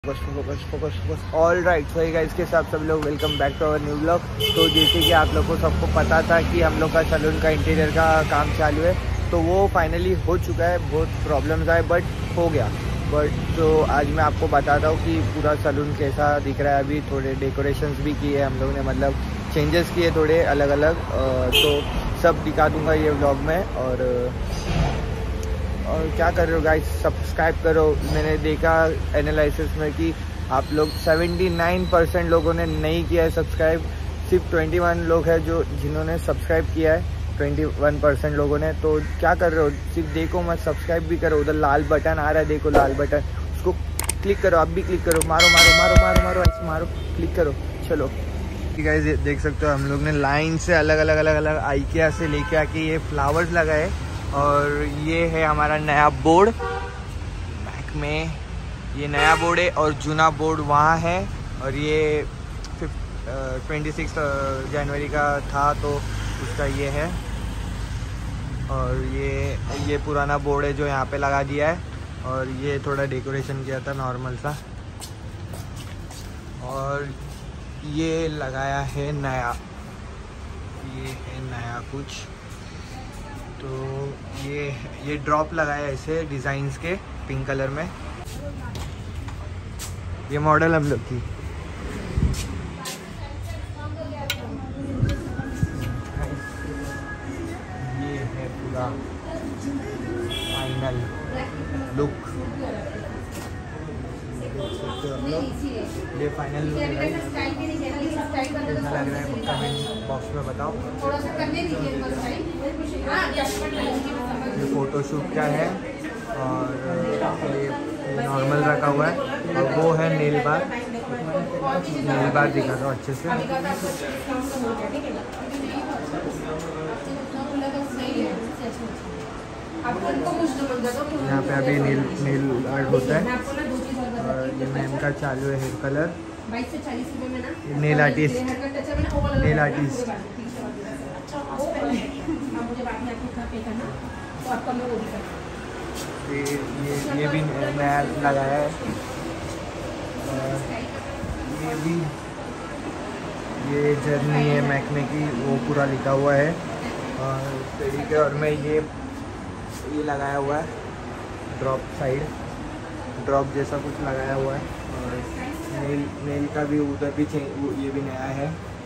Focus all right. So guys के साथ सब लोग welcome back to our new blog. तो जैसे कि आप लोग को सबको पता था कि हम लोग का सैलून का इंटीरियर का काम चालू है, तो वो फाइनली हो चुका है। बहुत प्रॉब्लम्स आए बट हो गया। तो आज मैं आपको बताता हूँ कि पूरा सैलून कैसा दिख रहा है। अभी थोड़े डेकोरेशंस भी किए हम लोग ने, मतलब चेंजेस किए थोड़े अलग अलग, तो सब दिखा दूँगा ये व्लॉग में। और क्या कर रहे हो गाइस, सब्सक्राइब करो। मैंने देखा एनालिसिस में कि आप लोग 79% लोगों ने नहीं किया है सब्सक्राइब। सिर्फ 21 लोग हैं जिन्होंने सब्सक्राइब किया है, 21% लोगों ने। तो क्या कर रहे हो, सिर्फ देखो मत, सब्सक्राइब भी करो। उधर लाल बटन आ रहा है, देखो लाल बटन, उसको क्लिक करो। आप भी क्लिक करो, मारो मारो मारो मारो मारो, ऐसे मारो, क्लिक करो। चलो गाइस, ये देख सकते हो हम लोग ने लाइन से अलग अलग आइकिया से लेके आके ये फ्लावर्स लगाए। और ये है हमारा नया बोर्ड, बैक में ये नया बोर्ड है और जूना बोर्ड वहाँ है। और ये 26 जनवरी का था तो उसका ये है। और ये पुराना बोर्ड है जो यहाँ पे लगा दिया है। और ये थोड़ा डेकोरेशन किया था नॉर्मल सा। और ये लगाया है नया, ये है नया कुछ। तो ये ड्रॉप लगाया है ऐसे डिज़ाइंस के पिंक कलर में। ये मॉडल हम लोग की ये है पूरा फाइनल लुक। ये फाइनल लुक है। कैसा लग रहा है कमेंट बॉक्स में बताओ। ये फोटोशूट का है और ये नॉर्मल रखा हुआ है। और वो है नेल बार दिखा दो अच्छे से। यहाँ पे अभी नेल आर्ट होता है। और ये मैम का चालू है हेयर कलर। नेल आर्टिस्ट ये भी नया लगाया है। ये जर्नी है मैकने की, वो पूरा लिखा हुआ है। और ठीक है, और मैं ये लगाया हुआ है ड्रॉप जैसा कुछ लगाया हुआ है। और नेल का भी उधर भी ये भी नया है।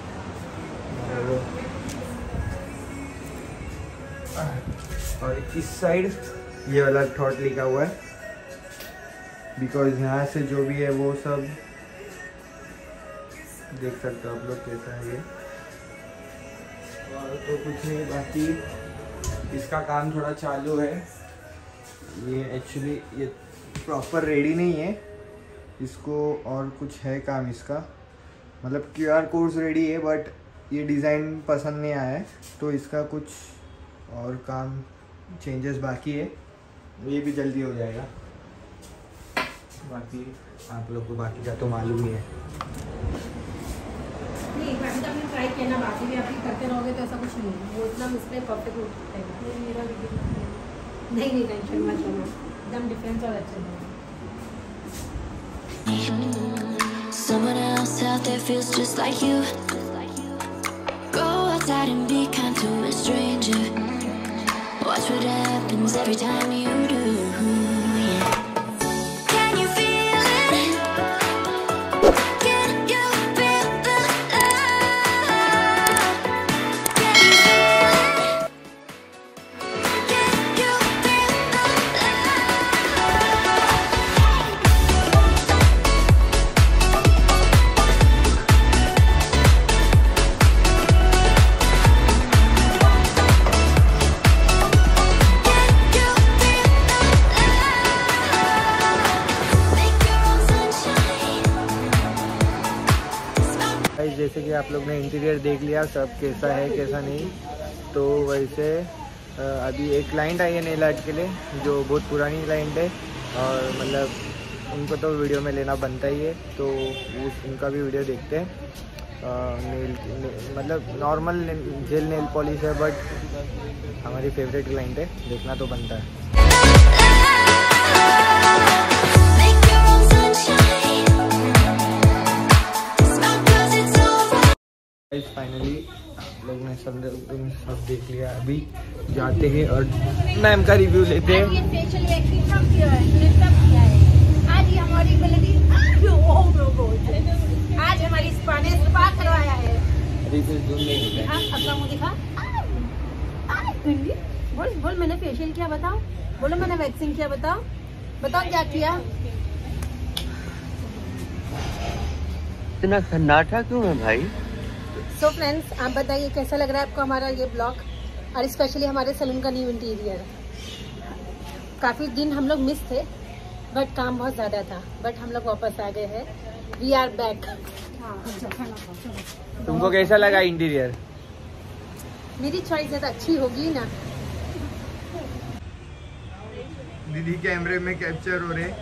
और इस साइड ये वाला थॉट लिखा हुआ है, बिकॉज यहाँ से जो भी है वो सब देख सकते हो आप लोग कैसा है ये। और तो कुछ नहीं, बाकी इसका काम थोड़ा चालू है। ये एक्चुअली ये प्रॉपर रेडी नहीं है, इसको और कुछ है काम इसका। मतलब QR कोड्स रेडी है बट ये डिज़ाइन पसंद नहीं आया है, तो इसका कुछ और काम चेंजेस बाकी है। ये भी जल्दी हो जाएगा। बाकी आप लोग को बाकी का तो मालूम ही है। नहीं, बाकी तो आपने ट्राई किया ना, बाकी भी आप करते रहोगे तो ऐसा कुछ नहीं है। वो इतना मुझसे परफेक्ट हो जाएगा। नहीं टेंशन मत लो, एकदम डिफरेंस और अच्छा है। Someone else out there feels just like you. Go outside and be kind to a stranger. Watch what happens every time you do. Yeah. Can you feel it? Can you feel the love? Can you feel it? Can you feel the जैसे कि आप लोग ने interior देख लिया सब कैसा है कैसा नहीं। तो वैसे अभी एक क्लाइंट आई है नेल आर्ट के लिए, जो बहुत पुरानी क्लाइंट है। और मतलब उनको तो वीडियो में लेना बनता ही है, तो उनका भी वीडियो देखते हैं। मतलब नॉर्मल जेल नेल पॉलिश है बट हमारी फेवरेट क्लाइंट है, देखना तो बनता है। make your own sunshine. सब लोगों ने सब देख लिया। अभी जाते हैं और मैम का रिव्यू लेते हैं। आज हमारी स्पा ने स्पा करवाया है। रिव्यू जूम नहीं होता है। अपना मुँह दिखा। बोल बोल, मैंने फेशियल किया बताओ। बोलो मैंने वैक्सिंग किया बताओ। बताओ क्या किया। इतना सन्नाटा क्यों है भाई? सो फ्रेंड्स, आप बताइए कैसा लग रहा है आपको हमारा ये ब्लॉग, और स्पेशली हमारे सैलून का न्यू इंटीरियर। काफ़ी दिन हम लोग मिस थे, बट काम बहुत ज़्यादा था, बट हम लोग वापस आ गए हैं। We are back. तुमको कैसा लगा इंटीरियर? मेरी चॉइस ज़्यादा अच्छी होगी ना। दीदी कैमरे में कैप्चर हो रहे।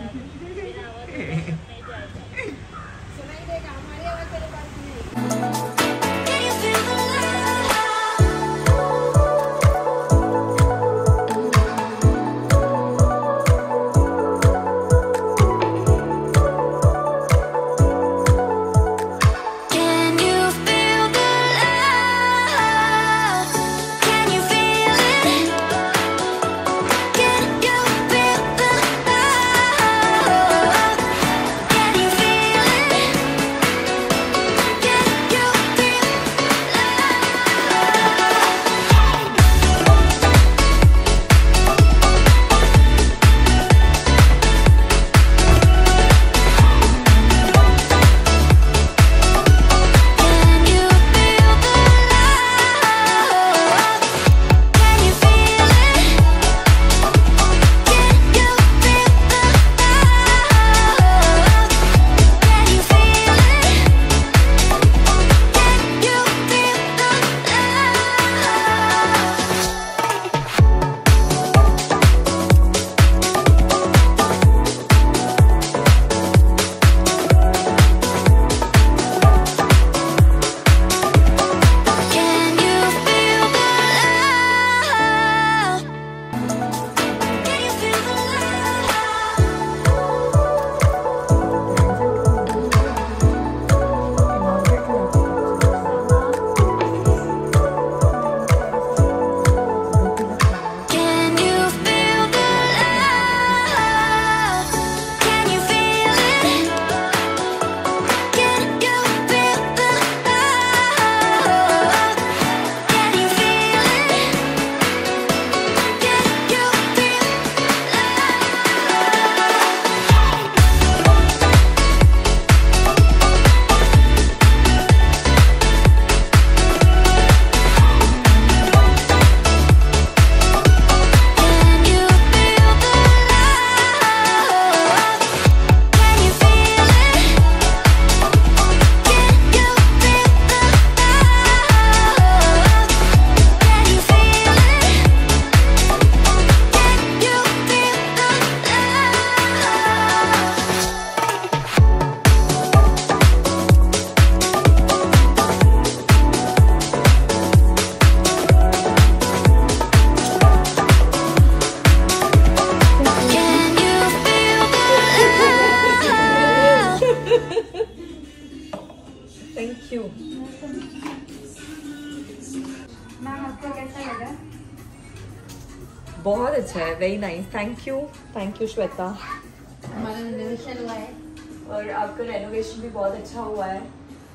बहुत अच्छा है, very nice, thank you Shweta. हमारा रेनोवेशन हुआ है और आपका रेनोवेशन भी बहुत अच्छा हुआ है।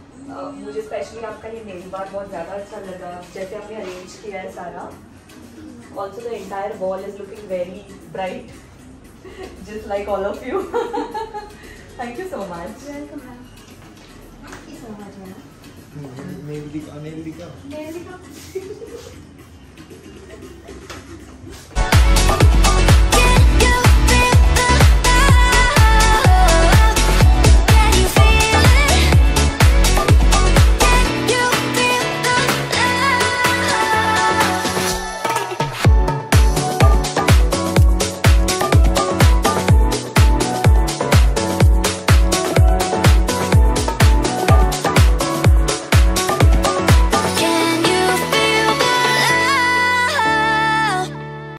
मुझे स्पेशली आपका ये नेल बार बहुत ज़्यादा अच्छा लगा, जैसे आपने अरेंज किया है सारा। Also the entire wall is looking very bright, just like all of you. Thank you so much. Welcome ma'am. Thank you so much ma'am. Nail दिखा। नेल दिखा।